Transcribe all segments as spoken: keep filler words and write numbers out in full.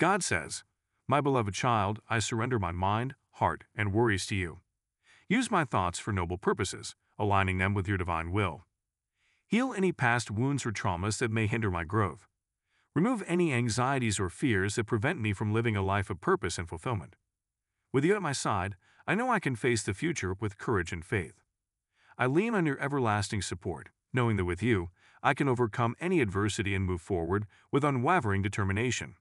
God says, "My beloved child, I surrender my mind, heart, and worries to you. Use my thoughts for noble purposes, aligning them with your divine will. Heal any past wounds or traumas that may hinder my growth. Remove any anxieties or fears that prevent me from living a life of purpose and fulfillment. With you at my side, I know I can face the future with courage and faith. I lean on your everlasting support, knowing that with you, I can overcome any adversity and move forward with unwavering determination."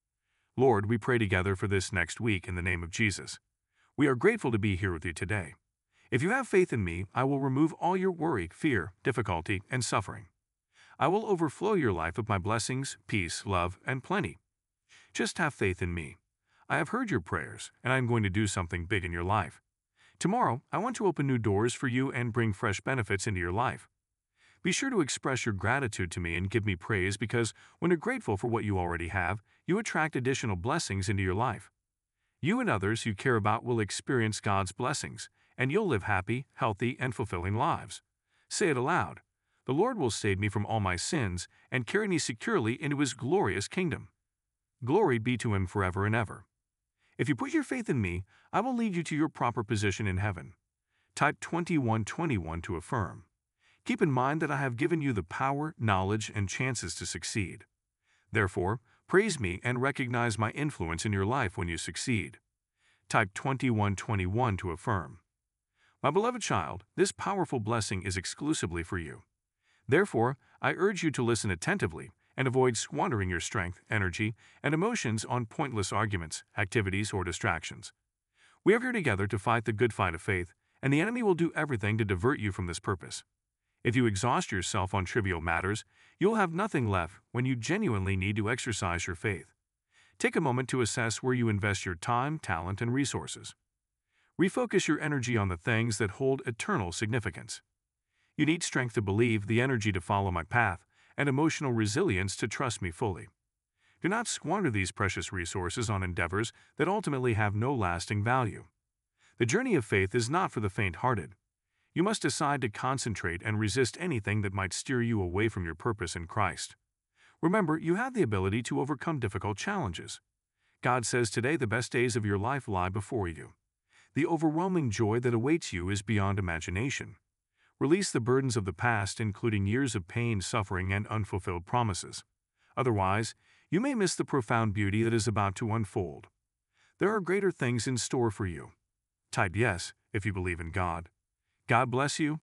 Lord, we pray together for this next week in the name of Jesus. We are grateful to be here with you today. If you have faith in me, I will remove all your worry, fear, difficulty, and suffering. I will overflow your life with my blessings, peace, love, and plenty. Just have faith in me. I have heard your prayers, and I am going to do something big in your life. Tomorrow, I want to open new doors for you and bring fresh benefits into your life. Be sure to express your gratitude to me and give me praise, because when you're grateful for what you already have, you attract additional blessings into your life. You and others you care about will experience God's blessings, and you'll live happy, healthy, and fulfilling lives. Say it aloud. The Lord will save me from all my sins and carry me securely into His glorious kingdom. Glory be to Him forever and ever. If you put your faith in me, I will lead you to your proper position in heaven. Type twenty-one twenty-one to affirm. Keep in mind that I have given you the power, knowledge, and chances to succeed. Therefore, praise me and recognize my influence in your life when you succeed. Type twenty-one twenty-one to affirm. My beloved child, this powerful blessing is exclusively for you. Therefore, I urge you to listen attentively and avoid squandering your strength, energy, and emotions on pointless arguments, activities, or distractions. We are here together to fight the good fight of faith, and the enemy will do everything to divert you from this purpose. If you exhaust yourself on trivial matters, you'll have nothing left when you genuinely need to exercise your faith. Take a moment to assess where you invest your time, talent, and resources. Refocus your energy on the things that hold eternal significance. You need strength to believe, the energy to follow my path, and emotional resilience to trust me fully. Do not squander these precious resources on endeavors that ultimately have no lasting value. The journey of faith is not for the faint-hearted. You must decide to concentrate and resist anything that might steer you away from your purpose in Christ. Remember, you have the ability to overcome difficult challenges. God says today the best days of your life lie before you. The overwhelming joy that awaits you is beyond imagination. Release the burdens of the past, including years of pain, suffering, and unfulfilled promises. Otherwise, you may miss the profound beauty that is about to unfold. There are greater things in store for you. Type yes if you believe in God. God bless you,